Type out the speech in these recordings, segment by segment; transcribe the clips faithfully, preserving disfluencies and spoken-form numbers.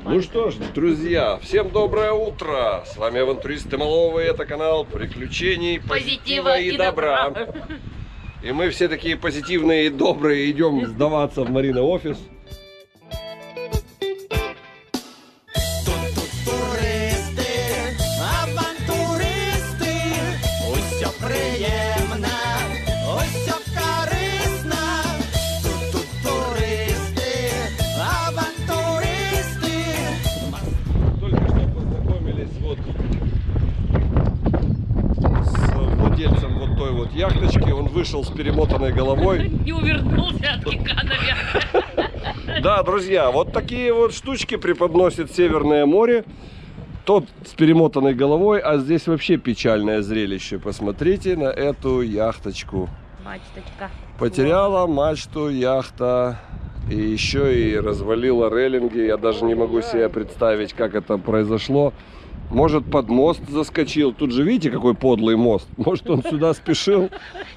Ну что ж, друзья, всем доброе утро! С вами авантуристы Малова, и это канал приключений, позитива, позитива и, и добра. добра. И мы все такие позитивные и добрые идем сдаваться в Марина офис. Вот той вот яхточки, он вышел с перемотанной головой. Не увернулся от кика, наверное. Да, друзья, вот такие вот штучки преподносит Северное море. Тот с перемотанной головой, а здесь вообще печальное зрелище. Посмотрите на эту яхточку. Мачточка. Потеряла мачту яхта. И еще и развалила рейлинги. Я даже не могу себе представить, как это произошло. Может, под мост заскочил. Тут же видите, какой подлый мост. Может, он сюда спешил.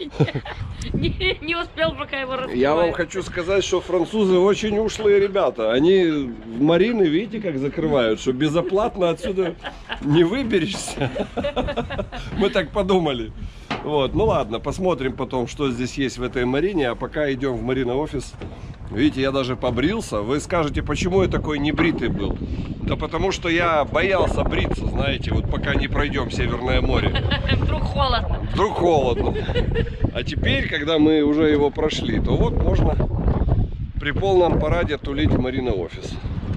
Не, не успел, пока его раскрывают. Я вам хочу сказать, что французы очень ушлые ребята. Они в марины, видите, как закрывают, что безоплатно отсюда не выберешься. Мы так подумали. Вот, ну ладно, посмотрим потом, что здесь есть в этой марине. А пока идем в Марина офис. Видите, я даже побрился. Вы скажете, почему я такой небритый был? Да потому что я боялся бриться, знаете, вот пока не пройдем Северное море. Вдруг холодно. Вдруг холодно. А теперь, когда мы уже его прошли, то вот можно при полном параде тулить в Марина офис.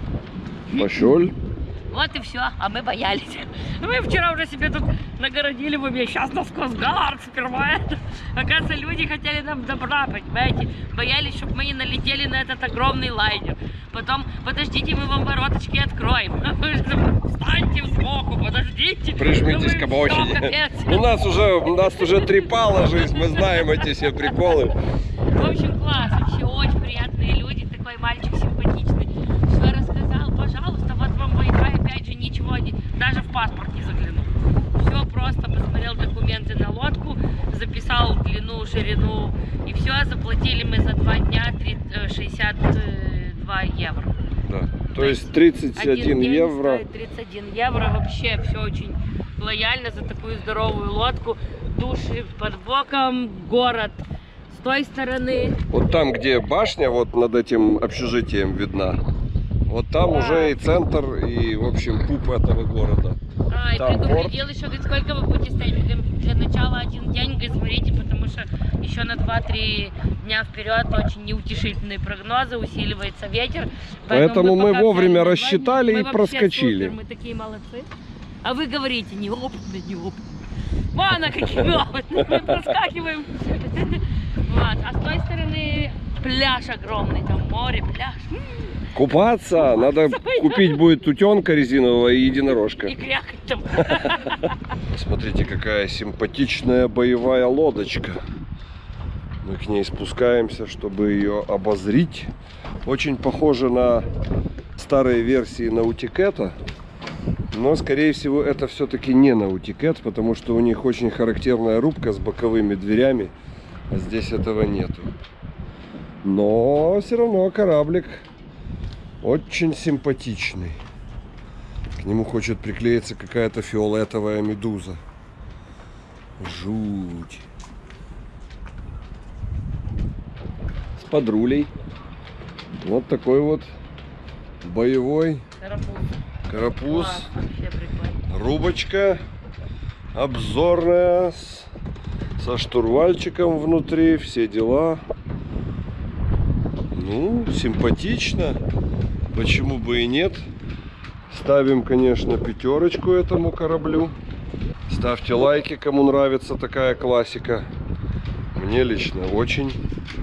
Пошел. Вот и все, а мы боялись. Мы вчера уже себе тут нагородили в уме. Сейчас нас Косгард сперва. Оказывается, люди хотели нам добра, понимаете? Боялись, чтобы мы не налетели на этот огромный лайнер. Потом, подождите, мы вам вороточки откроем. Встаньте сбоку, подождите. Прижмитесь к обочине. У нас уже, у нас уже трепала жизнь, мы знаем эти все приколы. В общем, класс, вообще очень приятные люди. Такой мальчик симпатичный. Все рассказал, пожалуйста, вот вам Wi-Fi, опять же, ничего, не, даже в паспорт не заглянул. Все просто посмотрел документы на лодку, записал длину, ширину, и все, заплатили мы за два дня шестьдесят два евро. Да. То, То есть тридцать один евро. тридцать один евро, вообще все очень лояльно за такую здоровую лодку. Души под боком, город с той стороны. Вот там, где башня, вот над этим общежитием видна. Вот там да. уже и центр, и, в общем, пуп этого города. А, и предупредил еще, говорит, сколько вы будете стоять? Для начала один день, говорит, смотрите, потому что еще на два-три дня вперед очень неутешительные прогнозы, усиливается ветер. Поэтому, Поэтому мы, мы вовремя рассчитали мы и проскочили. Супер, мы такие молодцы. А вы говорите, неопытные, неопытные. Вон, какие опытные, мы проскакиваем. Вот. А с той стороны пляж огромный, там море, пляж. Купаться, надо купить будет тутенка резинового и единорожка. И крякать там. Смотрите, какая симпатичная боевая лодочка. Мы к ней спускаемся, чтобы ее обозрить. Очень похоже на старые версии Наутикета. Но, скорее всего, это все-таки не Наутикет, потому что у них очень характерная рубка с боковыми дверями. А здесь этого нету. Но все равно кораблик очень симпатичный. К нему хочет приклеиться какая-то фиолетовая медуза. Жуть. С подрулей. Вот такой вот боевой карапуз. карапуз. Класс, вообще прикольно. Рубочка обзорная с, со штурвальчиком внутри. Все дела. Ну, симпатично. Почему бы и нет? Ставим, конечно, пятерочку этому кораблю. Ставьте лайки, кому нравится такая классика. Мне лично очень.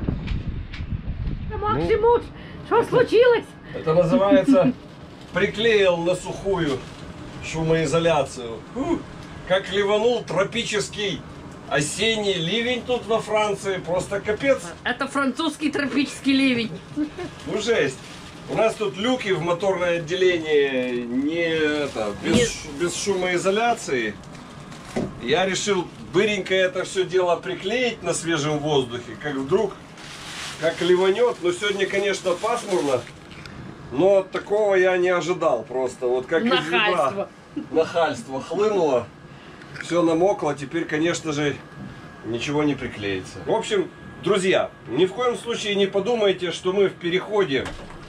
Максимус, что случилось? Это называется приклеил на сухую шумоизоляцию. Фу, как ливанул тропический осенний ливень тут во Франции. Просто капец. Это французский тропический ливень. Ну жесть. У нас тут люки в моторное отделение не это, без, без шумоизоляции. Я решил быренько это все дело приклеить на свежем воздухе. Как вдруг, как ливанет. Но сегодня, конечно, пасмурно. Но такого я не ожидал просто. Вот как из ведра Нахальство. нахальство хлынуло, все намокло, теперь, конечно же, ничего не приклеится. В общем, друзья, ни в коем случае не подумайте, что мы в переходе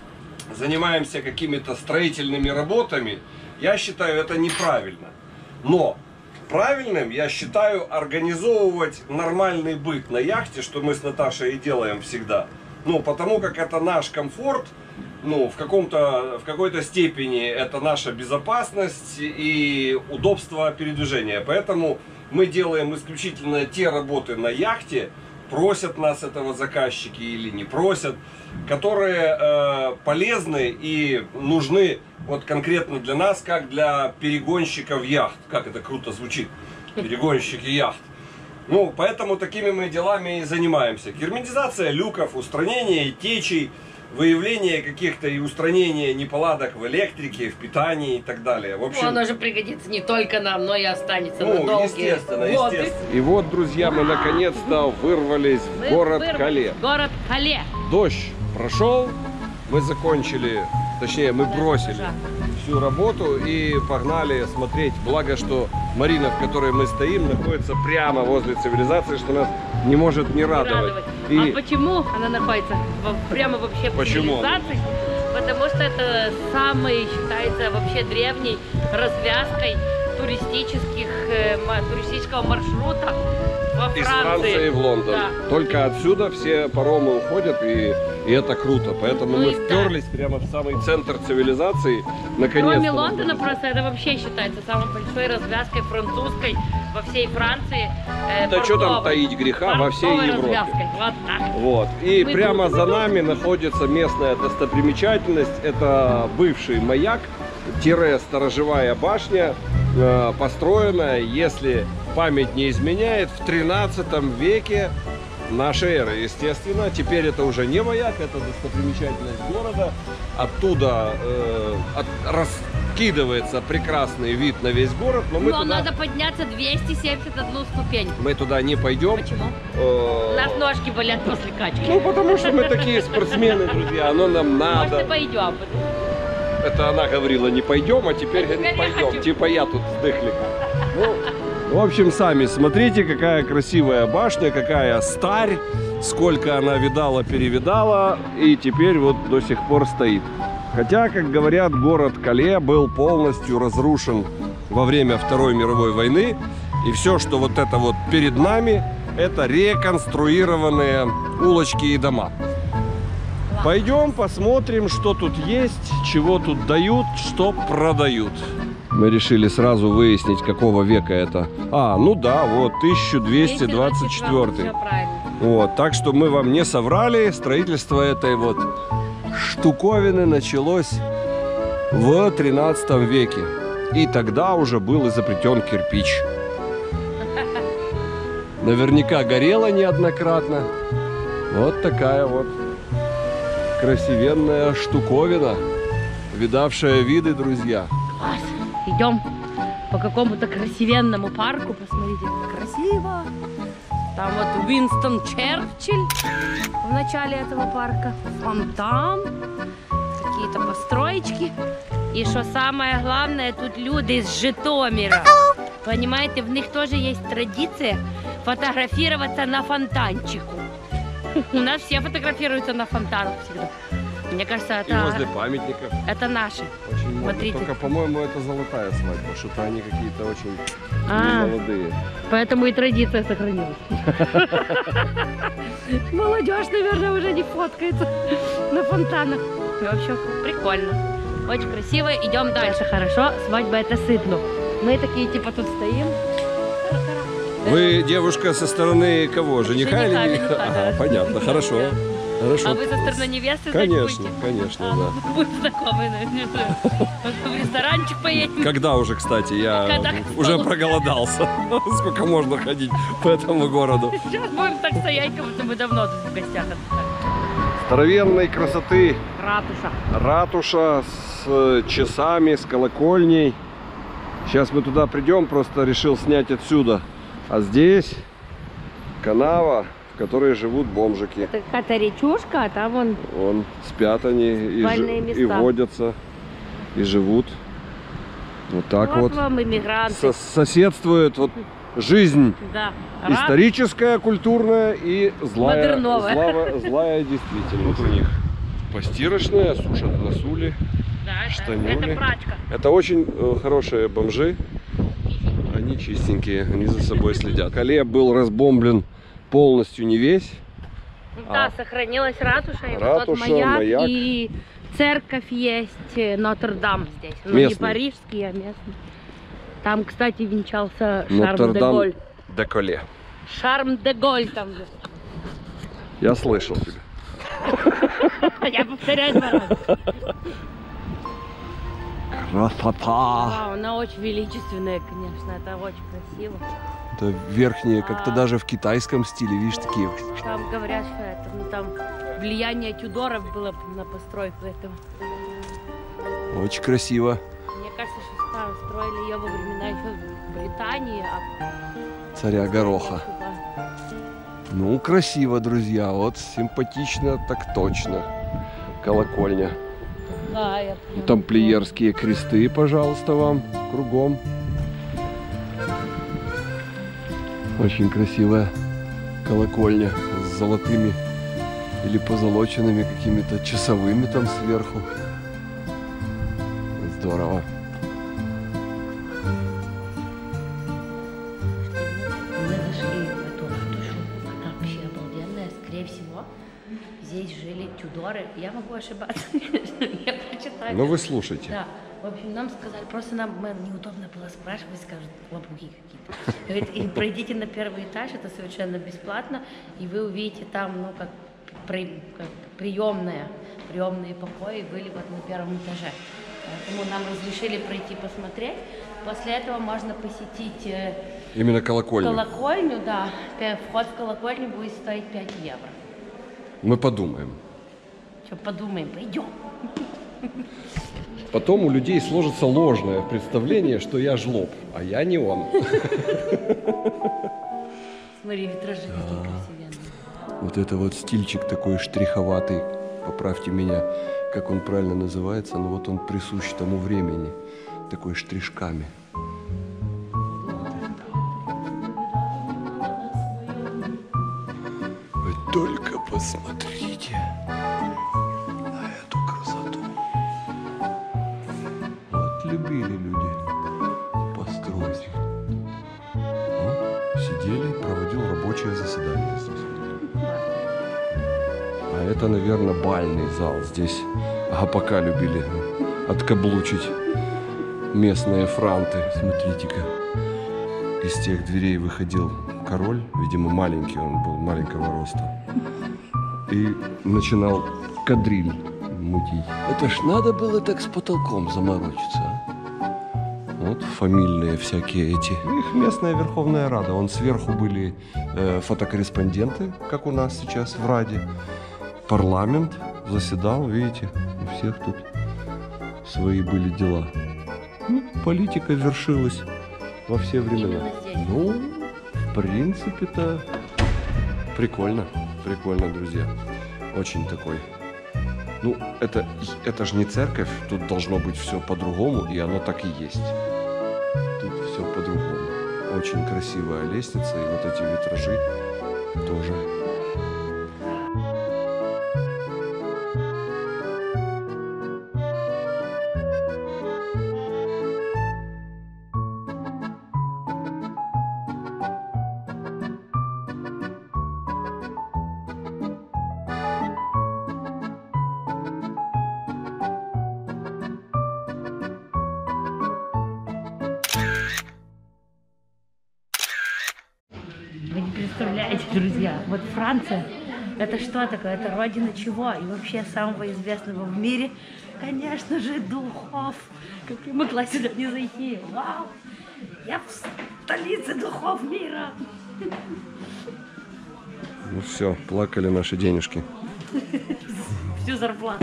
занимаемся какими-то строительными работами. Я считаю, это неправильно. Но правильным я считаю организовывать нормальный быт на яхте, что мы с Наташей и делаем всегда. Ну, потому как это наш комфорт, ну, в каком-то, в какой-то степени это наша безопасность и удобство передвижения. Поэтому мы делаем исключительно те работы на яхте, просят нас этого заказчики или не просят, которые э, полезны и нужны вот конкретно для нас, как для перегонщиков яхт. Как это круто звучит, перегонщики яхт. Ну, поэтому такими мы делами и занимаемся. Герметизация люков, устранение течей, выявление каких-то и устранение неполадок в электрике, в питании и так далее. В общем, Ну, оно же пригодится не только нам, но и останется ну, на долгие естественно, годы. естественно. И вот, друзья, мы наконец-то вырвались в Мы город вырвались Кале. в Город Кале. Дождь прошел, мы закончили, точнее, мы бросили Жак. всю работу и погнали смотреть. Благо, что Марина, в которой мы стоим, находится прямо возле цивилизации, что нас не может не радовать. Радовать. И А почему она находится во- прямо вообще в Почему? цивилизации? Потому что это самый, считается, вообще древней развязкой туристических, э, ма- туристического маршрута во Франции. из Франции в Лондон. Да. Только отсюда все паромы уходят, и, и это круто. Поэтому Ну мы и да. вперлись прямо в самый центр цивилизации. Наконец-то. Кроме Лондона, просто это вообще считается самой большой развязкой французской во всей Франции. Э, Да что там портовой. таить греха, во всей Портовой Европе. развязкой. Вот так. Вот. И Мы прямо тут- за нами находится местная достопримечательность. Это бывший маяк, тире сторожевая башня, э, построенная, если память не изменяет, в тринадцатом веке нашей эры, естественно. Теперь это уже не маяк, это достопримечательность города. Оттуда э, от, раскидывается прекрасный вид на весь город, но мы Но туда, надо подняться двести семьдесят одну ступень. мы туда не пойдем. Почему? Э, У нас ножки болят после качки. Ну, потому что мы такие спортсмены, друзья, оно нам Может, и надо. пойдем. Это она говорила, не пойдем, а теперь А говорит, теперь я пойдем. хочу. Типа я тут сдыхлик. Ну, в общем, сами смотрите, какая красивая башня, какая старь, сколько она видала-перевидала, и теперь вот до сих пор стоит. Хотя, как говорят, город Кале был полностью разрушен во время Второй мировой войны, и все, что вот это вот перед нами, это реконструированные улочки и дома. Пойдем посмотрим, что тут есть, чего тут дают, что продают. Мы решили сразу выяснить, какого века это. А, ну да, вот, тысяча двести двадцать четвёртый. Все правильно. Вот, так что мы вам не соврали. Строительство этой вот штуковины началось в тринадцатом веке. И тогда уже был изобретен кирпич. Наверняка горело неоднократно. Вот такая вот красивенная штуковина, видавшая виды, друзья. Класс. Идем по какому-то красивенному парку. Посмотрите, как красиво. Там вот Уинстон Черчилль в начале этого парка. Фонтан. Какие-то построечки. И что самое главное, тут люди из Житомира. Понимаете, в них тоже есть традиция фотографироваться на фонтанчику. У нас все фотографируются на фонтанах всегда. Мне кажется, И возле это, памятников это наши. очень много. Смотрите. Только, по-моему, это золотая свадьба, что-то они какие-то очень А. молодые. Поэтому и традиция сохранилась. Молодежь, наверное, уже не фоткается на фонтанах. В общем, прикольно. Очень красиво. Идем дальше. Хорошо. Свадьба это сытно. Мы такие типа тут стоим. Вы девушка со стороны кого? Жениха или Жениха, не- жениха, Ага, да. понятно, хорошо. Хорошо. А вы со стороны невесты, значит, Конечно, будете? конечно, А, да. ну, будем знакомы, наверное. В ресторанчик поедем. Когда уже, кстати, я Когда к уже столу. проголодался. Сколько можно ходить по этому городу. Сейчас будем так стоять, как будто мы давно тут в гостях отдыхали. Здоровенной красоты Ратуша. ратуша с часами, с колокольней. Сейчас мы туда придем, просто решил снять отсюда. А здесь канава, в которой живут бомжики. Это какая-то речушка, а там вон... Вон спят они и, Спальные жи- и места. водятся, и живут. Вот так Вот вот. вам иммигранты. Со- соседствует вот жизнь Да. Рад- историческая, культурная и злая, Модерновая. злая, злая действительность. Вот у них постирочная, сушат на суле. Да, это, штанюли. это прачка. Это очень э, хорошие бомжи. Они чистенькие, они за собой следят. Кале был разбомблен полностью не весь. Да, А. сохранилась ратуша, и вот Ратуша, тот маяк, маяк. и церковь есть, э, Нотр-Дам здесь. Ну, Местный. не парижский, а местный. Там, кстати, венчался Шарм де Нотр-Дам Голь. де Кале. Шарм де Голь там. Я слышал тебя. Я повторяю два раза. Красота! Вау, она очень величественная, конечно, это очень красиво. Это верхние, как-то даже в китайском стиле, видишь, такие. Там говорят, что это, ну, там влияние Тюдоров было на постройку этого. Очень красиво. Мне кажется, что там строили ее во времена еще Британии, а Царя Гороха. сюда. Ну, красиво, друзья. Вот симпатично, так точно. Колокольня. Да, я прям- Тамплиерские кресты, пожалуйста, вам кругом. Очень красивая колокольня с золотыми или позолоченными какими-то часовыми там сверху. Здорово. Мы зашли в эту ратушу, она вообще обалденная, скорее всего. Здесь жили Тюдоры. Я могу ошибаться, я прочитаю. Ну, вы слушайте. Да. В общем, нам сказали, просто нам э, неудобно было спрашивать, скажут, лопухи какие-то. Говорит, и пройдите на первый этаж, это совершенно бесплатно, и вы увидите там, ну, как, при, как приемная, приемные покои были вот на первом этаже. Поэтому нам разрешили пройти посмотреть. После этого можно посетить э, Именно колокольню. колокольню, да. Пя- Вход в колокольню будет стоить пять евро. Мы подумаем. Что, подумаем, пойдем. Потом у людей сложится ложное представление, что я жлоб, а я не он. Смотри, витражи какие красивенные. Вот это вот стильчик такой штриховатый, поправьте меня, как он правильно называется, но вот он присущ тому времени, такой штришками. Вы только посмотрите на эту красоту. Вот любили люди построить. Вот, сидели, проводил рабочее заседание здесь. А это, наверное, бальный зал. Здесь гопака любили откаблучить местные франты. Смотрите-ка. Из тех дверей выходил король. Видимо, маленький он был, маленького роста. И начинал кадриль мутить. Это ж надо было так с потолком заморочиться, а? Вот фамильные всякие эти. Их местная Верховная Рада. Вон сверху были э, фотокорреспонденты, как у нас сейчас в Раде. Парламент заседал, видите, у всех тут свои были дела. Ну, политика вершилась во все времена. Именно здесь. Ну, в принципе-то прикольно, прикольно, друзья. Очень такой. Ну, это, это же не церковь, тут должно быть все по-другому, и оно так и есть. Тут все по-другому. Очень красивая лестница, и вот эти витражи тоже. Вы не представляете, друзья, вот Франция, это что такое? Это родина чего? И вообще самого известного в мире, конечно же, духов. Как я могла сюда не зайти? Вау! Я в столице духов мира! Ну все, плакали наши денежки. Всю зарплату.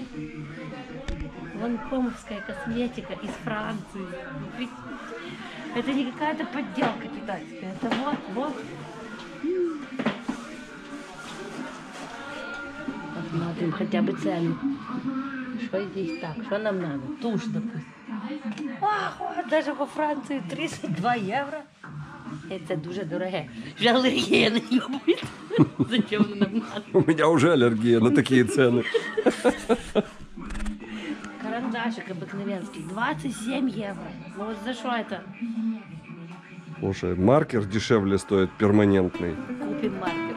Ланкомовская косметика из Франции. Это не какая-то подделка китайская. Это вот, вот. Посмотрим хотя бы цену. Что здесь так? Что нам надо? Тушь, допустим. Ах, вот, даже во Франции тридцать два евро. Это дуже дороге. Вже алергія на нього буде. Зачем воно нам надо? У меня уже аллергия на такие цены. Карандашик обыкновенский. двадцать семь евро. Ну вот за что это? Слушай, маркер дешевле стоит, перманентный. Купим маркер.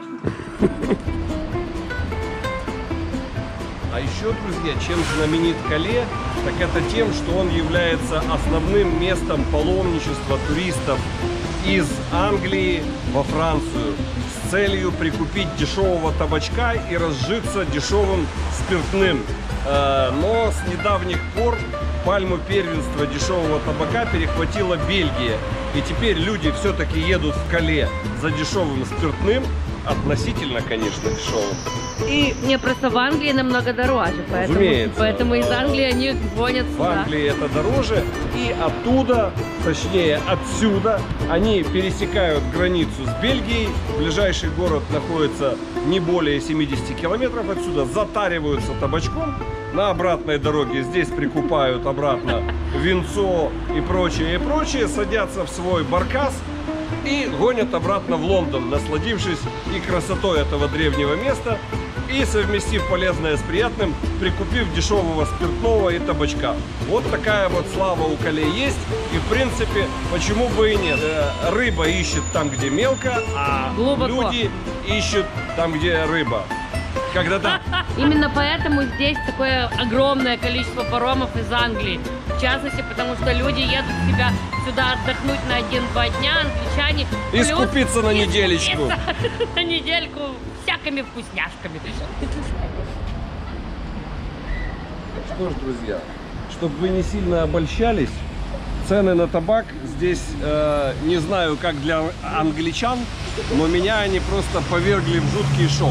А еще, друзья, чем знаменит Кале, так это тем, что он является основным местом паломничества туристов из Англии во Францию с целью прикупить дешевого табачка и разжиться дешевым спиртным. Но с недавних пор пальму первенства дешевого табака перехватила Бельгия. И теперь люди все-таки едут в Кале за дешевым спиртным, относительно, конечно, дешевым. И мне просто в Англии намного дороже, поэтому, Разумеется. поэтому из Англии они гонят В сюда. Англии это дороже, и оттуда, точнее отсюда, они пересекают границу с Бельгией. Ближайший город находится не более семидесяти километров отсюда, затариваются табачком. На обратной дороге здесь прикупают обратно винцо и прочее, и прочее, садятся в свой баркас и гонят обратно в Лондон, насладившись и красотой этого древнего места, и совместив полезное с приятным, прикупив дешевого спиртного и табачка. Вот такая вот слава у Кале есть, и в принципе, почему бы и нет. Рыба ищет там, где мелко, а Глубоко. люди ищут там, где рыба. Когда-то... Именно поэтому здесь такое огромное количество паромов из Англии. В частности, потому что люди едут себя сюда отдохнуть на один-два дня, англичане. И плюс скупиться на и недельку. скупиться на недельку всякими вкусняшками. Что ж, друзья, чтобы вы не сильно обольщались, цены на табак здесь, э, не знаю, как для англичан, но меня они просто повергли в жуткий шок.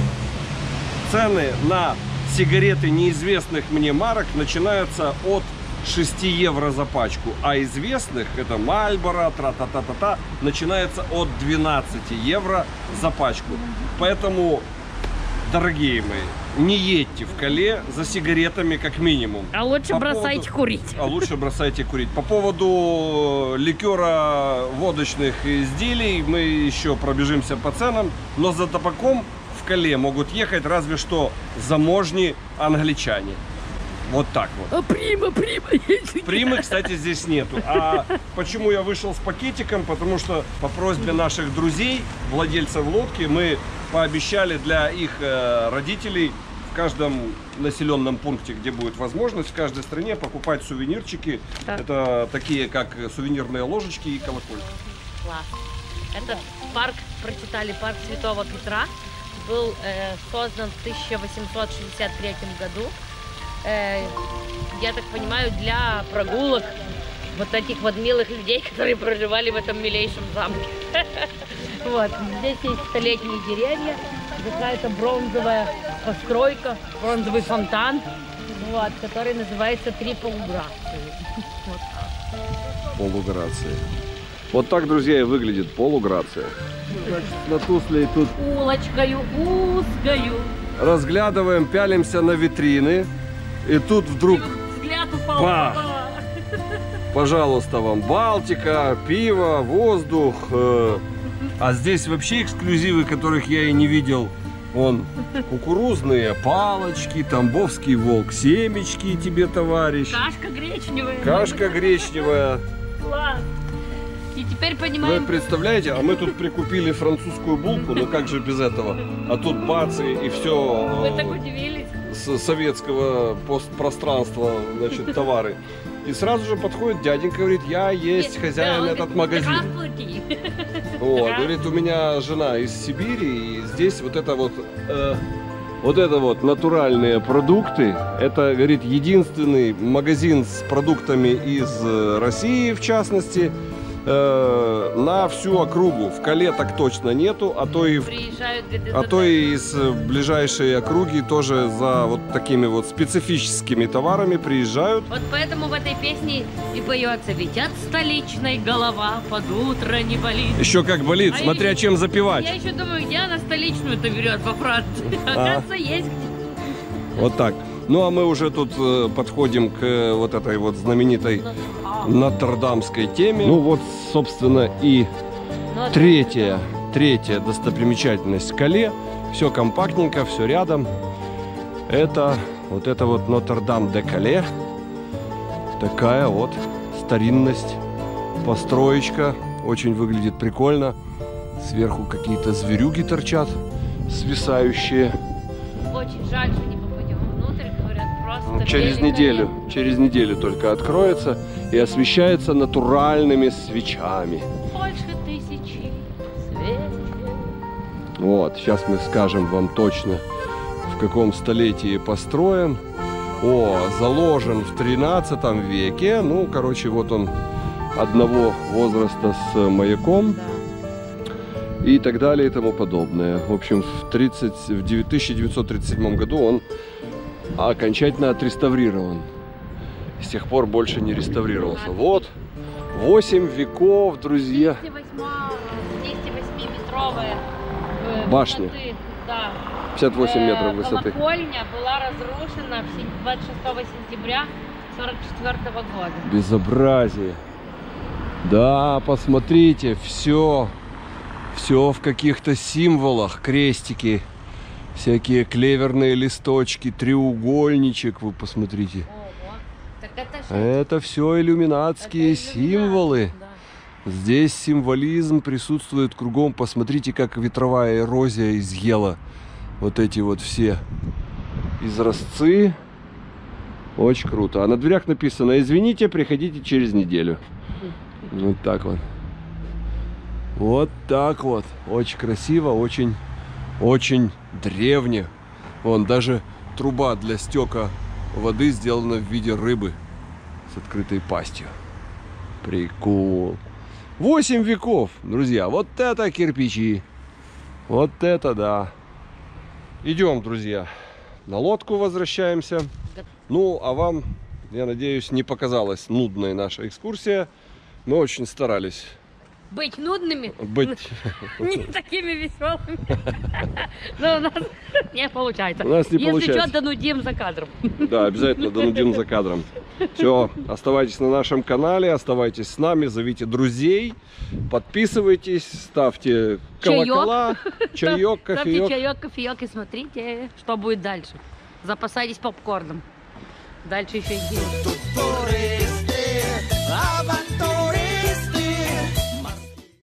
Цены на сигареты неизвестных мне марок начинаются от шести евро за пачку, а известных, это Marlboro, тра-та-та-та-та, начинается от двенадцати евро за пачку. Поэтому, дорогие мои, не едьте в Кале за сигаретами как минимум. А лучше По бросайте поводу... курить. А лучше бросайте курить. По поводу ликера водочных изделий мы еще пробежимся по ценам, но за табаком в Кале могут ехать разве что заможни англичане. Вот так вот. А прима, прима. Примы, кстати, здесь нету. А почему я вышел с пакетиком? Потому что по просьбе наших друзей, владельцев лодки, мы пообещали для их э, родителей в каждом населенном пункте, где будет возможность, в каждой стране покупать сувенирчики. Так. Это такие, как сувенирные ложечки и колокольчики. Класс. Это парк, прочитали, парк Святого Петра. Был э, создан в тысяча восемьсот шестьдесят третьем году. Э, я так понимаю, для прогулок вот этих вот милых людей, которые проживали в этом милейшем замке. Вот, здесь есть столетние деревья, какая-то бронзовая постройка, бронзовый фонтан, вот, который называется Три полуграции. Вот так. Полуграция. Вот так, друзья, и выглядит полуграция. На Тусле тут Улочкою узкою. разглядываем, пялимся на витрины. И тут вдруг, Взгляд упал. Бах! пожалуйста, вам Балтика, пиво, воздух. Э, а здесь вообще эксклюзивы, которых я и не видел. Вон, кукурузные палочки, тамбовский волк, семечки тебе, товарищ. Кашка гречневая. Кашка гречневая. Класс. И теперь Вы понимаем, представляете, а мы тут прикупили французскую булку, ну как же без этого? А тут бац, и, и все вы так удивились. с советского постпространства, значит, товары. И сразу же подходит дяденька, говорит, я есть хозяин Да, он этот говорит, магазин. здравствуйте. Вот, говорит, у меня жена из Сибири, и здесь вот это вот, э, вот это вот натуральные продукты. Это, говорит, единственный магазин с продуктами из э, России, в частности. э, на всю округу. В Кале так точно нету, а то и, в, Приезжают ГДЗ. а то и из ближайшей округи тоже за вот такими вот специфическими товарами приезжают. Вот поэтому в этой песне и поется: ведь от столичной голова под утро не болит. Еще как болит, А смотря я- чем запивать. Я еще думаю, где она столичную-то берет во Франции. Оказывается, есть где. Вот так. Ну а мы уже тут э, подходим к э, вот этой вот знаменитой нотр-дамской теме. Ну вот, собственно, и Ну, третья, третья достопримечательность в Кале. Все компактненько, все рядом. Это вот это вот Нотр-Дам-де-Кале. Такая вот старинность, построечка. Очень выглядит прикольно. Сверху какие-то зверюги торчат, свисающие. Очень жаль, что не попадем внутрь, говорят, просто Через великолепно. неделю, через неделю только откроется и освещается натуральными свечами. Больше тысячи свечей. Вот, сейчас мы скажем вам точно, в каком столетии построен. О, заложен в тринадцатом веке. Ну, короче, вот он одного возраста с маяком. Да. И так далее и тому подобное. В общем, в, тридцать, в тысяча девятьсот тридцать седьмом году он окончательно отреставрирован. С тех пор больше не реставрировался. Вот, восемь веков, друзья. двести восьмиметровая э, Башня. высоты, да. пятьдесят восемь Э, метров высоты. Колокольня была разрушена в сен- двадцать шестого сентября сорок четвёртого года. Безобразие. Да, посмотрите, все, все в каких-то символах, крестики, всякие клеверные листочки, треугольничек, вы посмотрите. Ого. Так это же Это все иллюминатские это иллюминат, символы. да. Здесь символизм присутствует кругом. Посмотрите, как ветровая эрозия изъела вот эти вот все изразцы. Очень круто. А на дверях написано: извините, приходите через неделю. Вот так вот. Вот так вот. Очень красиво, очень, очень древне. Вон даже труба для стека воды сделана в виде рыбы с открытой пастью. Прикол. Восемь веков, друзья. Вот это кирпичи. Вот это да. Идем, друзья. На лодку возвращаемся. Ну, а вам, я надеюсь, не показалась нудной наша экскурсия. Мы очень старались Быть нудными, быть... не такими веселыми. Но у нас не получается. У нас не Если получается. что, донудим за кадром. Да, обязательно донудим за кадром. Все, оставайтесь на нашем канале, оставайтесь с нами, зовите друзей, подписывайтесь, ставьте колокола, чаек, Ставьте кофеек. чаек, кофеек и смотрите, что будет дальше. Запасайтесь попкорном. Дальше еще интересно.